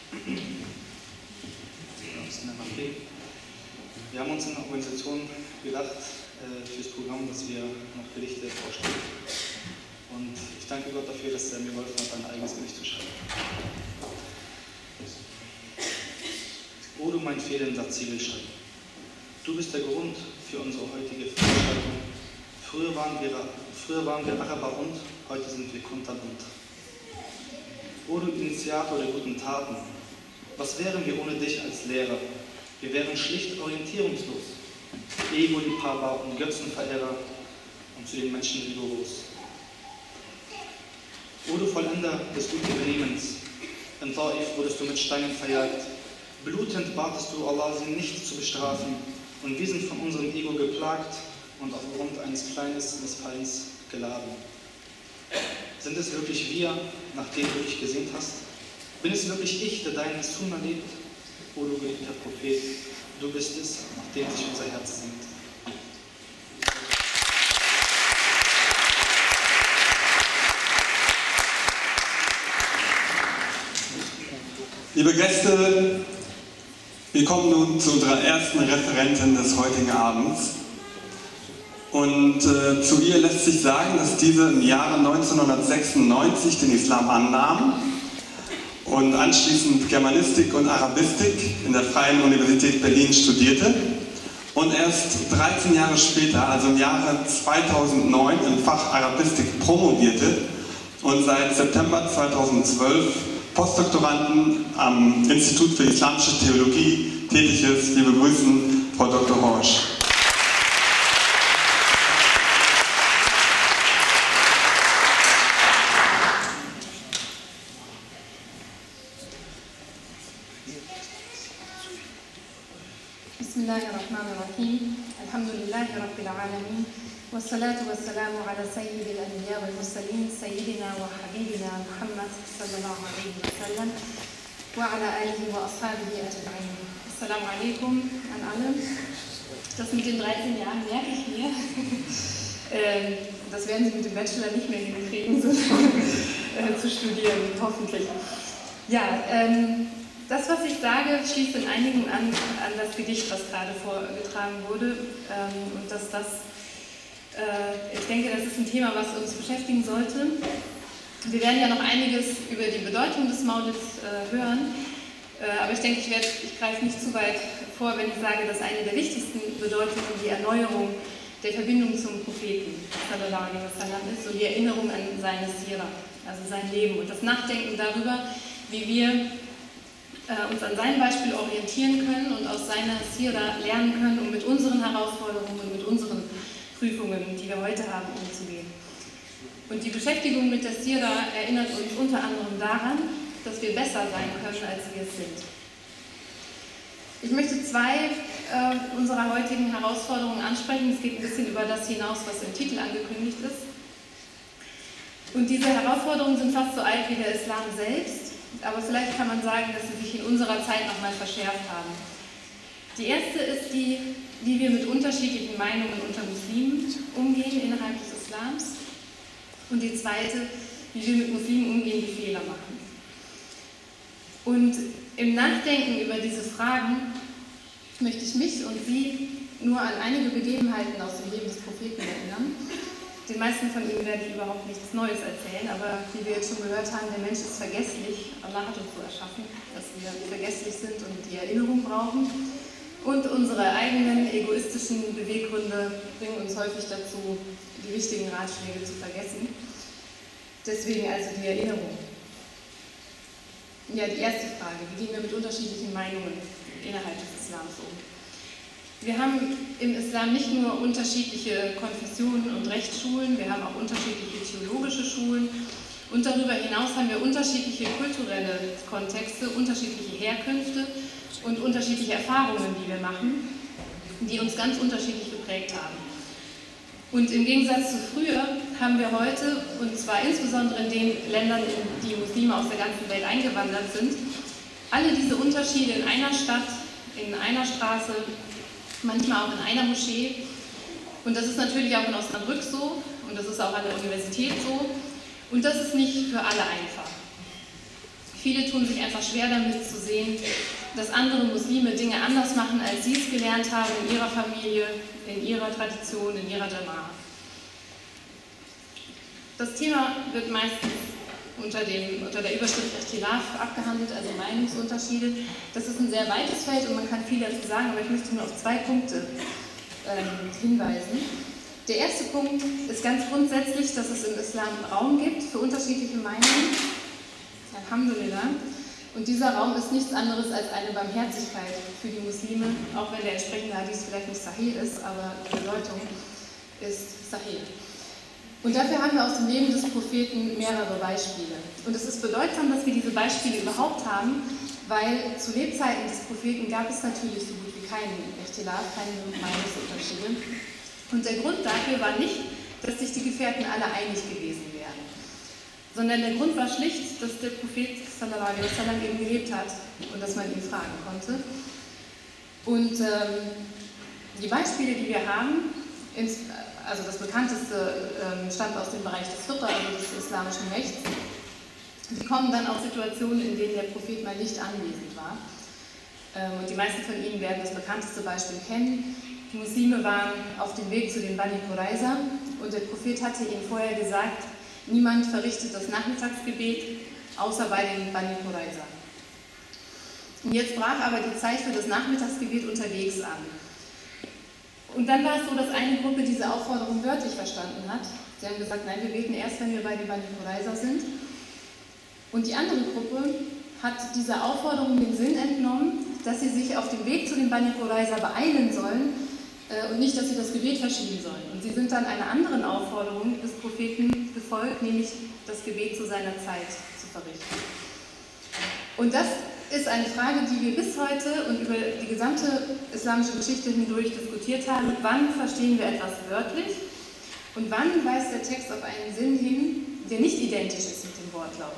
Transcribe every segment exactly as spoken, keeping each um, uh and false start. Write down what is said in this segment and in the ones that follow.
Wir haben uns in der Organisation gedacht, äh, fürs Programm, dass wir noch Gedichte vorstellen. Und ich danke Gott dafür, dass er mir geholfen hat, ein eigenes Gedicht zu schreiben. O du mein fehlender Ziegelstein, du bist der Grund für unsere heutige Veranstaltung. Früher waren wir, früher waren wir Araber und heute sind wir kunterbunt. O du Initiator der guten Taten, was wären wir ohne dich als Lehrer? Wir wären schlicht orientierungslos, Ego-Liebhaber und Götzenverehrer und zu den Menschen rigoros. O du Vollender des guten Benehmens, in Taif wurdest du mit Steinen verjagt. Blutend batest du Allah, sie nicht zu bestrafen, und wir sind von unserem Ego geplagt und aufgrund eines kleinen Missfallens geladen. Sind es wirklich wir, nach denen du dich gesehnt hast? Bin es wirklich ich, der deinen Sunna lebt? O du geliebter Prophet, du bist es, nach dem sich unser Herz sehnt. Liebe Gäste, wir kommen nun zu unserer ersten Referentin des heutigen Abends. Und äh, zu ihr lässt sich sagen, dass diese im Jahre neunzehnhundertsechsundneunzig den Islam annahm und anschließend Germanistik und Arabistik in der Freien Universität Berlin studierte und erst dreizehn Jahre später, also im Jahre zweitausendneun, im Fach Arabistik promovierte und seit September zweitausendzwölf Postdoktoranden am Institut für Islamische Theologie tätig ist. Wir begrüßen Frau Doktor Horsch. Bismillahirrahmanirrahim. Alhamdulillahi Rabbil Alamin. Wassalatu wassalamu ala sayyidil anbiya wal mursalin, sayyidina wa habibina Muhammad sallallahu alaihi wa sallam wa ala alihi wa ashabihi ajma'in. Assalamu alaikum an alle. Das mit den dreizehn Jahren merke ich mir. ähm, das werden Sie mit dem Bachelor nicht mehr hinkriegen, so äh, zu studieren, hoffentlich. Ja, ähm, das, was ich sage, schließt in einigen an, an das Gedicht, was gerade vorgetragen wurde. Ähm, und dass das, äh, ich denke, das ist ein Thema, was uns beschäftigen sollte. Wir werden ja noch einiges über die Bedeutung des Maulids äh, hören. Äh, aber ich denke, ich, werd, ich greife nicht zu weit vor, wenn ich sage, dass eine der wichtigsten Bedeutungen die Erneuerung der Verbindung zum Propheten sallallahu alaihi wasallam ist und die Erinnerung an seine Sira, also sein Leben und das Nachdenken darüber, wie wir uns an seinem Beispiel orientieren können und aus seiner Sira lernen können, um mit unseren Herausforderungen und mit unseren Prüfungen, die wir heute haben, umzugehen. Und die Beschäftigung mit der Sira erinnert uns unter anderem daran, dass wir besser sein können, als wir es sind. Ich möchte zwei äh, unserer heutigen Herausforderungen ansprechen. Es geht ein bisschen über das hinaus, was im Titel angekündigt ist. Und diese Herausforderungen sind fast so alt wie der Islam selbst. Aber vielleicht kann man sagen, dass sie sich in unserer Zeit nochmal verschärft haben. Die erste ist die, wie wir mit unterschiedlichen Meinungen unter Muslimen umgehen innerhalb des Islams. Und die zweite, wie wir mit Muslimen umgehen, die Fehler machen. Und im Nachdenken über diese Fragen möchte ich mich und Sie nur an einige Begebenheiten aus dem Leben des Propheten erinnern. Den meisten von Ihnen werde ich überhaupt nichts Neues erzählen, aber wie wir jetzt schon gehört haben, der Mensch ist vergesslich. Allah hat uns so erschaffen, dass wir vergesslich sind und die Erinnerung brauchen. Und unsere eigenen egoistischen Beweggründe bringen uns häufig dazu, die wichtigen Ratschläge zu vergessen. Deswegen also die Erinnerung. Ja, die erste Frage, wie gehen wir mit unterschiedlichen Meinungen innerhalb des Islams um? Wir haben im Islam nicht nur unterschiedliche Konfessionen und Rechtsschulen, wir haben auch unterschiedliche theologische Schulen und darüber hinaus haben wir unterschiedliche kulturelle Kontexte, unterschiedliche Herkünfte und unterschiedliche Erfahrungen, die wir machen, die uns ganz unterschiedlich geprägt haben. Und im Gegensatz zu früher haben wir heute, und zwar insbesondere in den Ländern, in die Muslime aus der ganzen Welt eingewandert sind, alle diese Unterschiede in einer Stadt, in einer Straße, manchmal auch in einer Moschee. Und das ist natürlich auch in Osnabrück so und das ist auch an der Universität so. Und das ist nicht für alle einfach. Viele tun sich einfach schwer damit zu sehen, dass andere Muslime Dinge anders machen, als sie es gelernt haben in ihrer Familie, in ihrer Tradition, in ihrer Jama'a. Das Thema wird meistens unter, dem, unter der Überschrift Ikhtilaf abgehandelt, also Meinungsunterschiede. Das ist ein sehr weites Feld und man kann viel dazu sagen, aber ich möchte nur auf zwei Punkte ähm, hinweisen. Der erste Punkt ist ganz grundsätzlich, dass es im Islam Raum gibt für unterschiedliche Meinungen. Alhamdulillah. Und dieser Raum ist nichts anderes als eine Barmherzigkeit für die Muslime, auch wenn der entsprechende Hadith vielleicht nicht Sahih ist, aber die Bedeutung ist Sahih. Und dafür haben wir aus dem Leben des Propheten mehrere Beispiele. Und es ist bedeutsam, dass wir diese Beispiele überhaupt haben, weil zu Lebzeiten des Propheten gab es natürlich so gut wie keinen Ikhtilaf, keine Meinungsunterschiede. Und der Grund dafür war nicht, dass sich die Gefährten alle einig gewesen wären, sondern der Grund war schlicht, dass der Prophet sallallahu alaihi wasallam eben gelebt hat und dass man ihn fragen konnte. Und ähm, die Beispiele, die wir haben, ins, also das bekannteste ähm, stammt aus dem Bereich des Fiqh, also des islamischen Rechts, die kommen dann aus Situationen, in denen der Prophet mal nicht anwesend war. Ähm, und die meisten von Ihnen werden das bekannteste Beispiel kennen. Die Muslime waren auf dem Weg zu den Bani Qurayza und der Prophet hatte ihnen vorher gesagt, niemand verrichtet das Nachmittagsgebet, außer bei den Bani Qurayza. Und jetzt brach aber die Zeit für das Nachmittagsgebet unterwegs an. Und dann war es so, dass eine Gruppe diese Aufforderung wörtlich verstanden hat. Sie haben gesagt, nein, wir beten erst, wenn wir bei den Bani Qurayza sind. Und die andere Gruppe hat dieser Aufforderung den Sinn entnommen, dass sie sich auf dem Weg zu den Bani Qurayza beeilen sollen, und nicht, dass sie das Gebet verschieben sollen. Und sie sind dann einer anderen Aufforderung des Propheten gefolgt, nämlich das Gebet zu seiner Zeit zu verrichten. Und das ist eine Frage, die wir bis heute und über die gesamte islamische Geschichte hindurch diskutiert haben. Wann verstehen wir etwas wörtlich und wann weist der Text auf einen Sinn hin, der nicht identisch ist mit dem Wortlaut?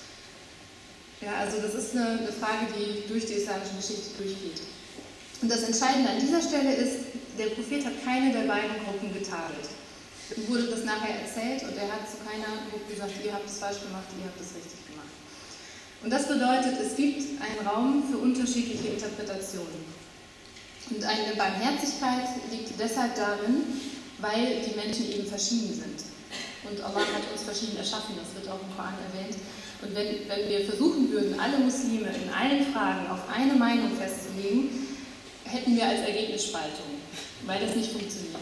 Ja, also das ist eine, eine Frage, die durch die islamische Geschichte durchgeht. Und das Entscheidende an dieser Stelle ist, der Prophet hat keine der beiden Gruppen getadelt. Ihm wurde das nachher erzählt und er hat zu keiner Gruppe gesagt, ihr habt es falsch gemacht, ihr habt es richtig gemacht. Und das bedeutet, es gibt einen Raum für unterschiedliche Interpretationen. Und eine Barmherzigkeit liegt deshalb darin, weil die Menschen eben verschieden sind. Und Allah hat uns verschieden erschaffen, das wird auch im Koran erwähnt. Und wenn, wenn wir versuchen würden, alle Muslime in allen Fragen auf eine Meinung festzulegen, hätten wir als Ergebnis Spaltung, weil das nicht funktioniert.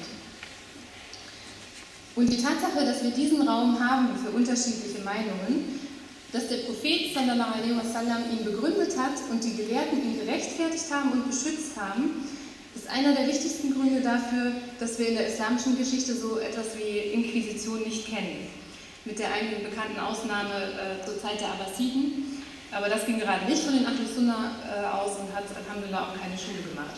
Und die Tatsache, dass wir diesen Raum haben für unterschiedliche Meinungen, dass der Prophet sallallahu alaihi wasallam ihn begründet hat und die Gelehrten ihn gerechtfertigt haben und beschützt haben, ist einer der wichtigsten Gründe dafür, dass wir in der islamischen Geschichte so etwas wie Inquisition nicht kennen. Mit der einen bekannten Ausnahme äh, zur Zeit der Abbasiden. Aber das ging gerade nicht von den Ahlus Sunnah äh, aus und hat alhamdulillah auch keine Schule gemacht.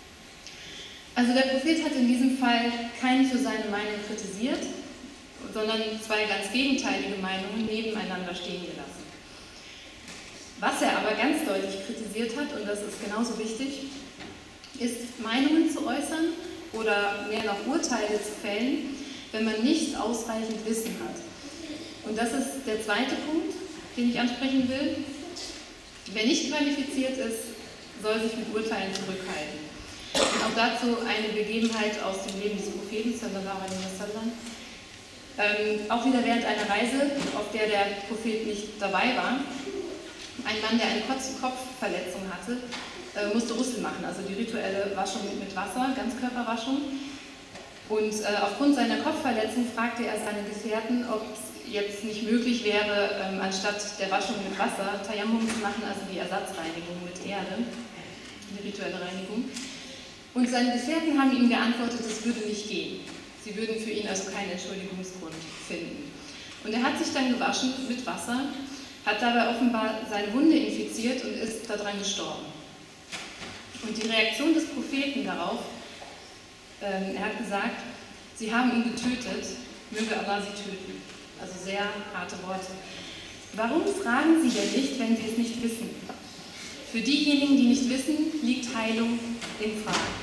Also der Prophet hat in diesem Fall keinen für seine Meinung kritisiert, sondern zwei ganz gegenteilige Meinungen nebeneinander stehen gelassen. Was er aber ganz deutlich kritisiert hat, und das ist genauso wichtig, ist Meinungen zu äußern oder mehr noch Urteile zu fällen, wenn man nicht ausreichend Wissen hat. Und das ist der zweite Punkt, den ich ansprechen will. Wer nicht qualifiziert ist, soll sich mit Urteilen zurückhalten. Und auch dazu eine Begebenheit aus dem Leben des Propheten, sallallahu alaihi wasallam. Ähm, auch wieder während einer Reise, auf der der Prophet nicht dabei war. Ein Mann, der eine Kopfverletzung hatte, äh, musste Ghusl machen, also die rituelle Waschung mit Wasser, Ganzkörperwaschung. Und äh, aufgrund seiner Kopfverletzung fragte er seine Gefährten, ob es jetzt nicht möglich wäre, ähm, anstatt der Waschung mit Wasser, Tayammum zu machen, also die Ersatzreinigung mit Erde, die rituelle Reinigung. Und seine Gefährten haben ihm geantwortet, es würde nicht gehen. Sie würden für ihn also keinen Entschuldigungsgrund finden. Und er hat sich dann gewaschen mit Wasser, hat dabei offenbar seine Wunde infiziert und ist daran gestorben. Und die Reaktion des Propheten darauf, ähm, er hat gesagt, sie haben ihn getötet, möge Allah sie töten. Also sehr harte Worte. Warum fragen Sie denn nicht, wenn Sie es nicht wissen? Für diejenigen, die nicht wissen, liegt Heilung in Fragen.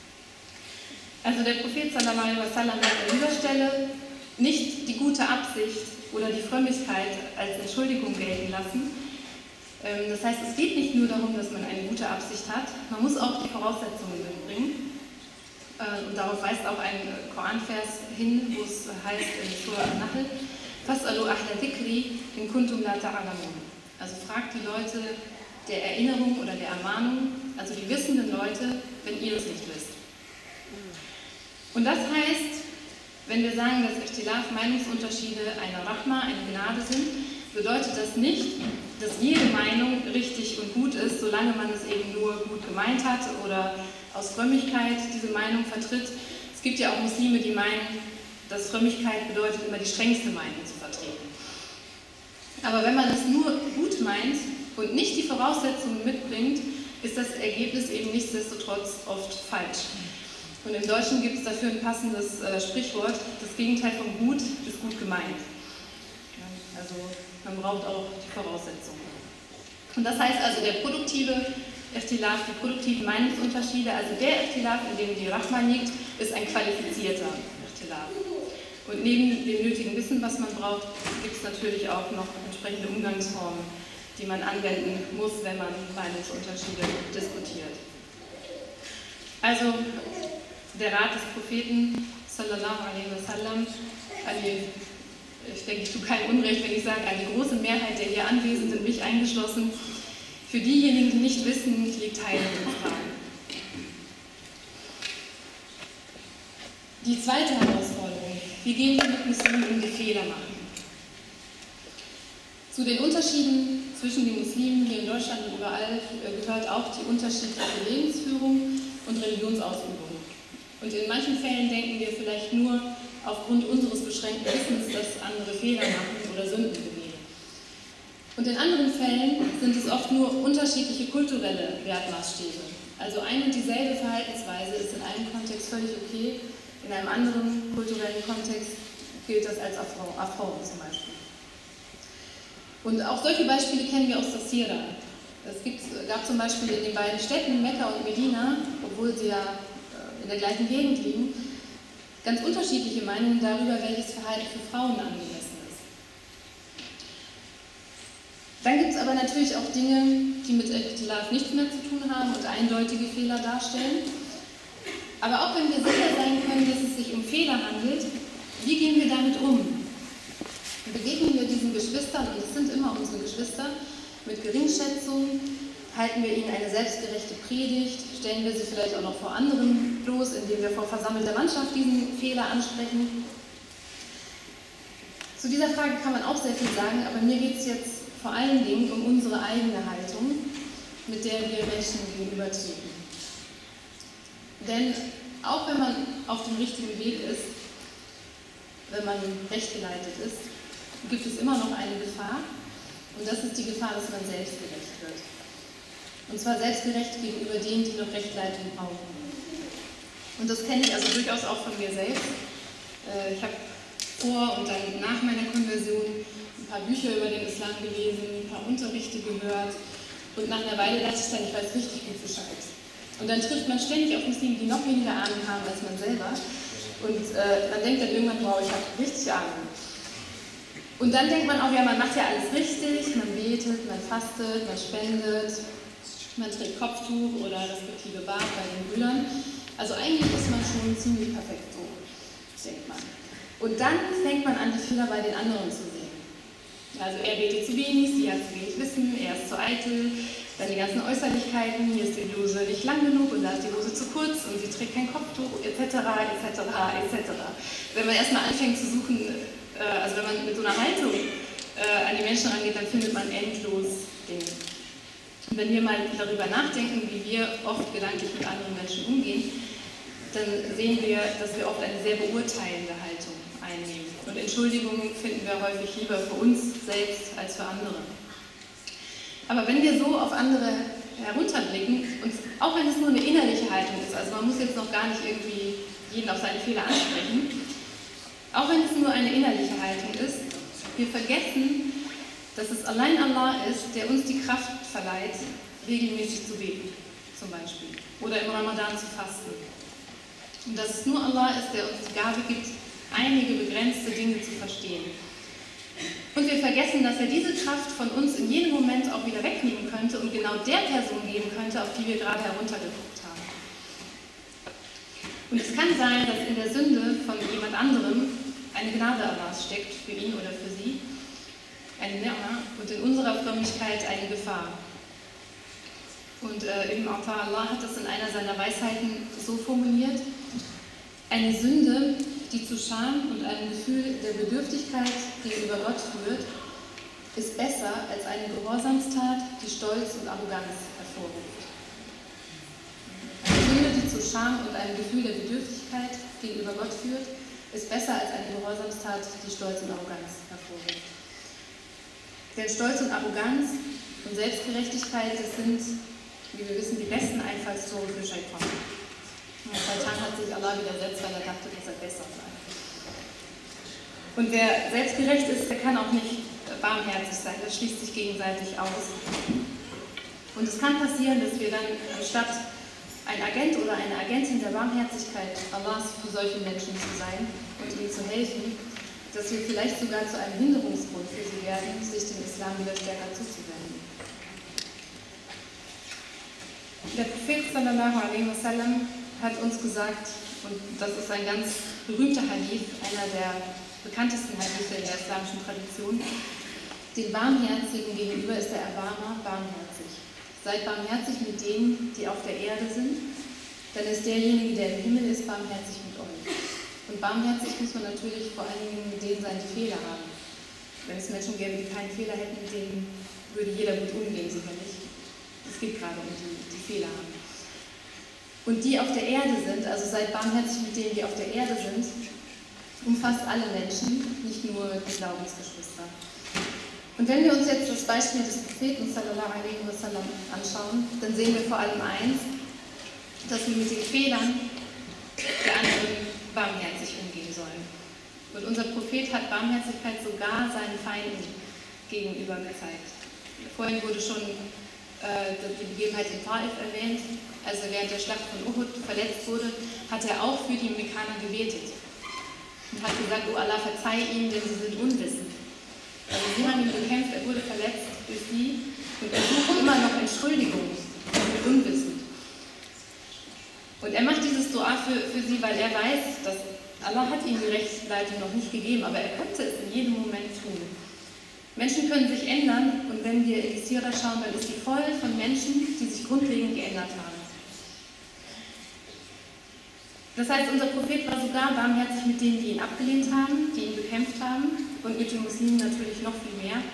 Also der Prophet sallallahu alaihi wasallam hat an dieser Stelle nicht die gute Absicht oder die Frömmigkeit als Entschuldigung gelten lassen, Das heißt, es geht nicht nur darum, dass man eine gute Absicht hat, man muss auch die Voraussetzungen mitbringen. Und darauf weist auch ein Koranvers hin, wo es heißt in Surah An-Nahl, Fas'alu ahla dhikri in kuntum la ta'lamun. Also fragt die Leute der Erinnerung oder der Ermahnung, also die wissenden Leute, wenn ihr es nicht wisst. Und das heißt, wenn wir sagen, dass Ikhtilaf, Meinungsunterschiede eine Rahma, eine Gnade sind, bedeutet das nicht, dass jede Meinung richtig und gut ist, solange man es eben nur gut gemeint hat oder aus Frömmigkeit diese Meinung vertritt. Es gibt ja auch Muslime, die meinen, dass Frömmigkeit bedeutet, immer die strengste Meinung zu vertreten. Aber wenn man es nur gut meint und nicht die Voraussetzungen mitbringt, ist das Ergebnis eben nichtsdestotrotz oft falsch. Und im Deutschen gibt es dafür ein passendes äh, Sprichwort, das Gegenteil von gut ist gut gemeint. Ja, also man braucht auch die Voraussetzungen. Und das heißt also, der produktive Ikhtilaf, die produktiven Meinungsunterschiede, also der Ikhtilaf, in dem die Rahma liegt, ist ein qualifizierter Ikhtilaf. Und neben dem nötigen Wissen, was man braucht, gibt es natürlich auch noch entsprechende Umgangsformen, die man anwenden muss, wenn man Meinungsunterschiede diskutiert. Also der Rat des Propheten, sallallahu alaihi wasallam, ich denke, ich tue kein Unrecht, wenn ich sage, eine große Mehrheit der hier Anwesenden, mich eingeschlossen, für diejenigen, die nicht wissen, liegt Heilung in Fragen. Die zweite Herausforderung, wie gehen wir mit Muslimen um, die Fehler machen? Zu den Unterschieden zwischen den Muslimen hier in Deutschland und überall gehört auch die unterschiedliche Lebensführung und Religionsausübung. Und in manchen Fällen denken wir vielleicht nur aufgrund unseres beschränkten Wissens, dass andere Fehler machen oder Sünden begehen. Und in anderen Fällen sind es oft nur unterschiedliche kulturelle Wertmaßstäbe. Also eine und dieselbe Verhaltensweise ist in einem Kontext völlig okay, in einem anderen kulturellen Kontext gilt das als Affront zum Beispiel. Und auch solche Beispiele kennen wir aus der Sira. Es gibt, gab zum Beispiel in den beiden Städten Mekka und Medina, obwohl sie ja in der gleichen Gegend liegen, ganz unterschiedliche Meinungen darüber, welches Verhalten für Frauen angemessen ist. Dann gibt es aber natürlich auch Dinge, die mit Ikhtilaf nichts mehr zu tun haben und eindeutige Fehler darstellen. Aber auch wenn wir sicher sein können, dass es sich um Fehler handelt, wie gehen wir damit um? Begegnen wir diesen Geschwistern, und es sind immer unsere Geschwister, mit Geringschätzung? Halten wir ihnen eine selbstgerechte Predigt? Stellen wir sie vielleicht auch noch vor anderen bloß, indem wir vor versammelter Mannschaft diesen Fehler ansprechen? Zu dieser Frage kann man auch sehr viel sagen, aber mir geht es jetzt vor allen Dingen um unsere eigene Haltung, mit der wir Menschen gegenübertreten. Denn auch wenn man auf dem richtigen Weg ist, wenn man recht geleitet ist, gibt es immer noch eine Gefahr, und das ist die Gefahr, dass man selbstgerecht wird. Und zwar selbstgerecht gegenüber denen, die noch Rechtleitung brauchen. Und das kenne ich also durchaus auch von mir selbst. Ich habe vor und dann nach meiner Konversion ein paar Bücher über den Islam gelesen, ein paar Unterrichte gehört, und nach einer Weile dachte ich dann, ich weiß richtig gut Bescheid. Und dann trifft man ständig auf Muslime, die noch weniger Ahnung haben als man selber, und äh, man denkt dann irgendwann, wow, ich habe richtig Ahnung. Und dann denkt man auch, ja, man macht ja alles richtig, man betet, man fastet, man spendet, man trägt Kopftuch oder respektive Bart bei den Brüdern. Also eigentlich ist man schon ziemlich perfekt so, denkt man. Und dann fängt man an, die Fehler bei den anderen zu sehen. Also er betet zu wenig, sie hat zu wenig Wissen, er ist zu eitel, dann die ganzen Äußerlichkeiten, hier ist die Bluse nicht lang genug und da ist die Hose zu kurz und sie trägt kein Kopftuch, et cetera, et cetera, et cetera. Wenn man erstmal anfängt zu suchen, also wenn man mit so einer Haltung äh, an die Menschen rangeht, dann findet man endlos Dinge. Und wenn wir mal darüber nachdenken, wie wir oft gedanklich mit anderen Menschen umgehen, dann sehen wir, dass wir oft eine sehr beurteilende Haltung einnehmen. Und Entschuldigungen finden wir häufig lieber für uns selbst als für andere. Aber wenn wir so auf andere herunterblicken, und auch wenn es nur eine innerliche Haltung ist, also man muss jetzt noch gar nicht irgendwie jeden auf seine Fehler ansprechen, auch wenn es nur eine innerliche Haltung ist, wir vergessen, dass es allein Allah ist, der uns die Kraft verleiht, regelmäßig zu beten, zum Beispiel, oder im Ramadan zu fasten. Und dass es nur Allah ist, der uns die Gabe gibt, einige begrenzte Dinge zu verstehen. Und wir vergessen, dass er diese Kraft von uns in jedem Moment auch wieder wegnehmen könnte und genau der Person geben könnte, auf die wir gerade heruntergeguckt haben. Und es kann sein, dass in der Sünde von jemand anderem eine Gnade Allahs steckt, für ihn oder für sie, eine Ni'ma, und in unserer Frömmigkeit eine Gefahr. Und äh, Ibn Atta Allah hat das in einer seiner Weisheiten so formuliert: Eine Sünde, die zu Scham und einem Gefühl der Bedürftigkeit gegenüber Gott führt, ist besser als eine Gehorsamstat, die Stolz und Arroganz hervorruft. Eine Sünde, die zu Scham und einem Gefühl der Bedürftigkeit gegenüber Gott führt, ist besser als eine Gehorsamstat, die Stolz und Arroganz hervorruft. Denn Stolz und Arroganz und Selbstgerechtigkeit, das sind, wie wir wissen, die besten Einfallstore für Shaitan. Shaitan hat sich Allah widersetzt, weil er dachte, dass er besser sei. Und wer selbstgerecht ist, der kann auch nicht barmherzig sein, das schließt sich gegenseitig aus. Und es kann passieren, dass wir dann anstatt ein Agent oder eine Agentin der Barmherzigkeit Allahs für solche Menschen zu sein und ihnen zu helfen, dass wir vielleicht sogar zu einem Hinderungsgrund für sie werden, sich dem Islam wieder stärker zuzuwenden. Der Prophet sallallahu alaihi wasallam hat uns gesagt, und das ist ein ganz berühmter Hadith, einer der bekanntesten Hadithe in der islamischen Tradition: Den Barmherzigen gegenüber ist der Erbarmer barmherzig. Seid barmherzig mit denen, die auf der Erde sind, dann ist derjenige, der im Himmel ist, barmherzig mit euch. Und barmherzig muss man natürlich vor allen Dingen mit denen sein, die Fehler haben. Wenn es Menschen gäbe, die keinen Fehler hätten, mit denen würde jeder gut umgehen, sicherlich. Es geht gerade um die, die Fehler haben. Und die auf der Erde sind, also seid barmherzig mit denen, die auf der Erde sind, umfasst alle Menschen, nicht nur die Glaubensgeschwister. Und wenn wir uns jetzt das Beispiel des Propheten sallallahu alaihi wasallam anschauen, dann sehen wir vor allem eins, dass wir mit den Fehlern der anderen barmherzig umgehen sollen. Und unser Prophet hat Barmherzigkeit sogar seinen Feinden gegenüber gezeigt. Vorhin wurde schon äh, die Begebenheit in Taif erwähnt. Als er während der Schlacht von Uhud verletzt wurde, hat er auch für die Mekkaner gebetet und hat gesagt: Oh Allah, verzeih ihnen, denn sie sind unwissend. Also sie haben ihn bekämpft, er wurde verletzt durch sie und er sucht immer noch Entschuldigung für Unwissen. Und er macht dieses Dua für, für sie, weil er weiß, dass Allah hat ihm die Rechtsleitung noch nicht gegeben, aber er könnte es in jedem Moment tun. Menschen können sich ändern, und wenn wir in die Sira schauen, dann ist die voll von Menschen, die sich grundlegend geändert haben. Das heißt, unser Prophet war sogar barmherzig mit denen, die ihn abgelehnt haben, die ihn bekämpft haben, und mit den Muslimen natürlich noch viel mehr.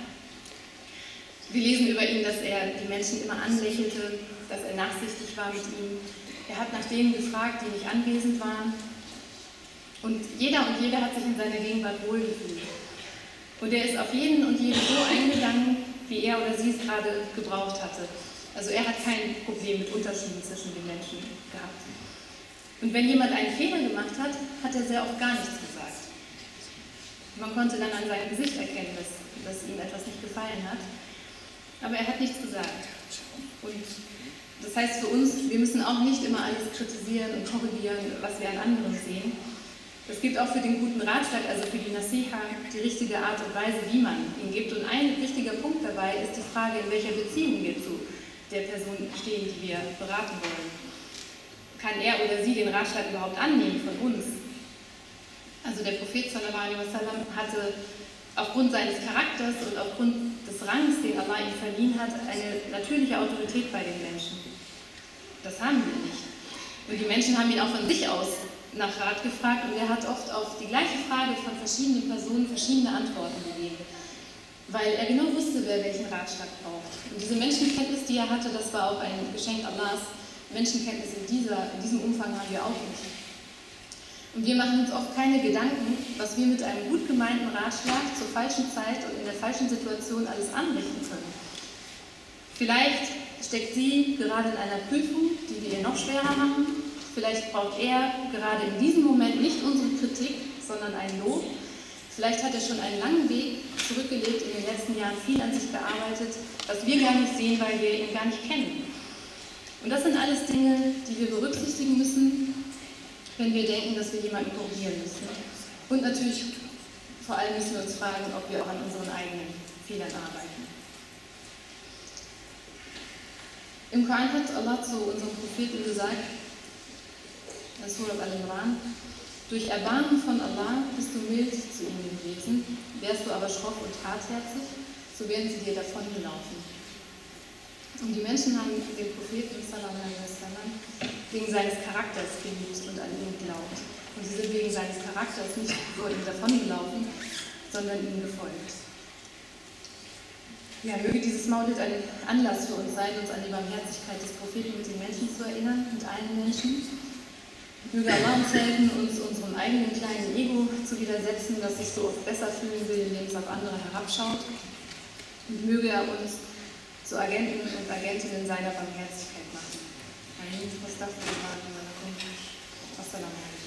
Wir lesen über ihn, dass er die Menschen immer anlächelte, dass er nachsichtig war mit ihnen. Er hat nach denen gefragt, die nicht anwesend waren. Und jeder und jede hat sich in seiner Gegenwart wohlgefühlt. Und er ist auf jeden und jede so eingegangen, wie er oder sie es gerade gebraucht hatte. Also er hat kein Problem mit Unterschieden zwischen den Menschen gehabt. Und wenn jemand einen Fehler gemacht hat, hat er sehr oft gar nichts gesagt. Man konnte dann an seinem Gesicht erkennen, dass, dass ihm etwas nicht gefallen hat. Aber er hat nichts gesagt. Und das heißt für uns, wir müssen auch nicht immer alles kritisieren und korrigieren, was wir an anderen sehen. Es gibt auch für den guten Ratschlag, also für die Nasiha, die richtige Art und Weise, wie man ihn gibt. Und ein wichtiger Punkt dabei ist die Frage, in welcher Beziehung wir zu der Person stehen, die wir beraten wollen. Kann er oder sie den Ratschlag überhaupt annehmen von uns? Also der Prophet sallallahu alaihi wasallam hatte aufgrund seines Charakters und aufgrund des Rangs, den Allah ihm verliehen hat, eine natürliche Autorität bei den Menschen. Das haben wir nicht. Und die Menschen haben ihn auch von sich aus nach Rat gefragt, und er hat oft auf die gleiche Frage von verschiedenen Personen verschiedene Antworten gegeben, weil er genau wusste, wer welchen Ratschlag braucht. Und diese Menschenkenntnis, die er hatte, das war auch ein Geschenk Allahs. Menschenkenntnis in, dieser, in diesem Umfang haben wir auch nicht. Und wir machen uns oft keine Gedanken, was wir mit einem gut gemeinten Ratschlag zur falschen Zeit und in der falschen Situation alles anrichten können. Vielleicht steckt sie gerade in einer Prüfung, die wir ihr noch schwerer machen. Vielleicht braucht er gerade in diesem Moment nicht unsere Kritik, sondern ein Lob. Vielleicht hat er schon einen langen Weg zurückgelegt, in den letzten Jahren viel an sich gearbeitet, was wir gar nicht sehen, weil wir ihn gar nicht kennen. Und das sind alles Dinge, die wir berücksichtigen müssen, wenn wir denken, dass wir jemanden korrigieren müssen. Und natürlich vor allem müssen wir uns fragen, ob wir auch an unseren eigenen Fehlern arbeiten. Im Koran hat Allah zu unserem Propheten gesagt, in Surah Al-Imran: Durch Erbarmen von Allah bist du mild zu ihnen gewesen, wärst du aber schroff und hartherzig, so wären sie dir davongelaufen. Und die Menschen haben den Propheten sallallahu alaihi wasallam wegen seines Charakters geliebt und an ihn geglaubt. Und sie sind wegen seines Charakters nicht vor ihm davongelaufen, sondern ihm gefolgt. Ja, möge dieses Maulid ein Anlass für uns sein, uns an die Barmherzigkeit des Propheten mit den Menschen zu erinnern, mit allen Menschen. Möge Allah uns helfen, uns unserem eigenen kleinen Ego zu widersetzen, das sich so oft besser fühlen will, indem es auf andere herabschaut. Und möge er uns zu Agenten und Agentinnen seiner Barmherzigkeit machen. Amin. Wassalamu alaikum.